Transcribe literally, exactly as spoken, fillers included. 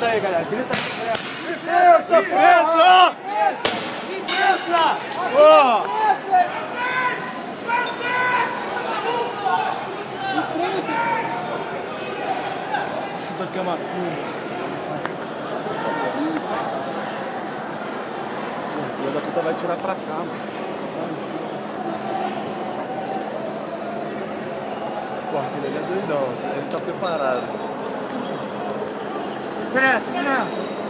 Grita aí, galera. Grita aí, galera. Defesa! Defesa! Porra! Isso aqui é uma curva. O filho da puta vai tirar pra cá, mano. Porra, aquele ali é doidão. Ele tá preparado. Cresce, né?